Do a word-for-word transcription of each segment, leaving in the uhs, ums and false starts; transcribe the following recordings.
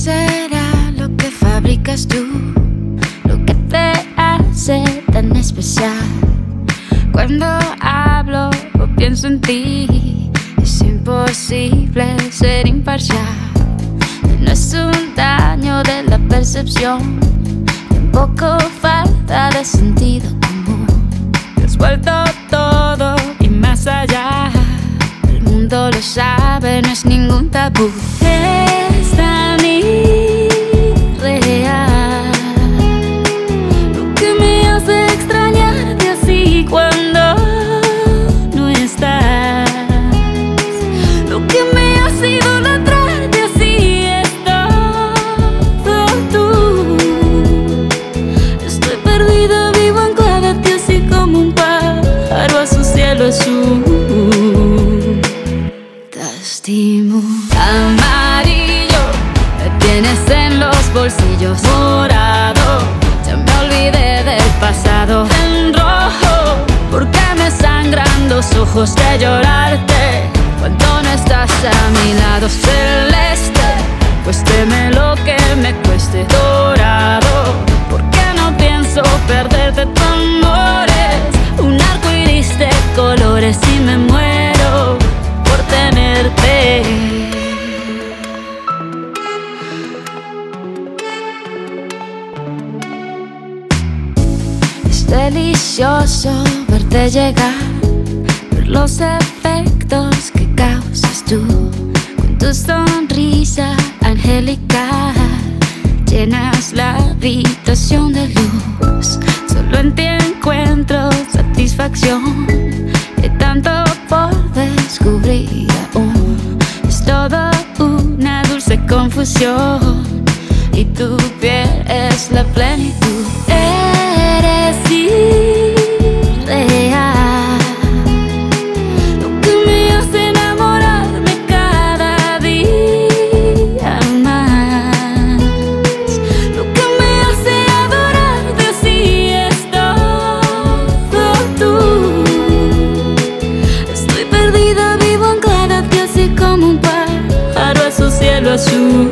será lo que fabricas tú, lo que te hace tan especial? Cuando hablo o pienso en ti, es imposible ser imparcial. No es un daño de la percepción, tampoco falta de sentido común. Te has vuelto todo y más allá. El mundo lo sabe, no es ningún tabú. Es tan irreal lo que me hace extrañarte así cuando no estás, lo que me hace idolatrarte así es todo tú. Estoy perdida, vivo anclada a ti así como un pájaro a su cielo azul. Te estimo. Amarillo, me tienes en los bolsillos. Morado, ya me olvidé del pasado. En rojo, porque me sangran los ojos de llorarte cuando no estás a mi lado. Celeste, cuésteme lo que me cueste. Dorado, porque no pienso perderte. Tu amor es un arco iris de colores y me muero por tenerte. Es delicioso verte llegar, ver los efectos que causas tú. Con tu sonrisa angelical llenas la habitación de luz. Solo en ti encuentro satisfacción, hay tanto por descubrir aún. Es todo una dulce confusión y tu piel es la plenitud. Eres irreal, lo que me hace enamorarme cada día más, lo que me hace adorarte así es todo tú. Estoy perdida, vivo anclada a ti así como un pájaro a su cielo azul.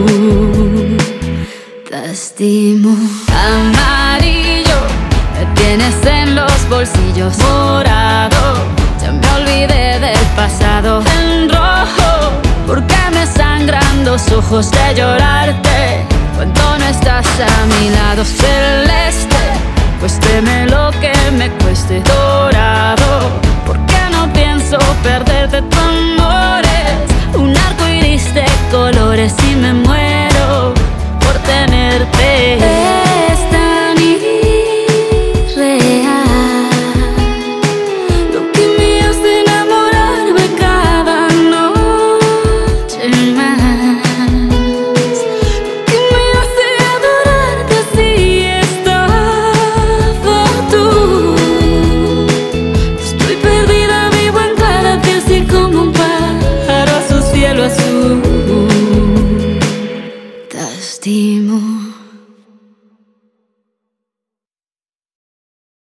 Te estimo. Amarillo, me tienes en los bolsillos. Morado, ya me olvidé del pasado. En rojo, porque me sangran los ojos de llorarte cuando no estás a mi lado. Celeste, cuésteme lo que me cueste. Dorado, porque no pienso perderte. Tu amor es un arco iris de colores y me muero por tenerte.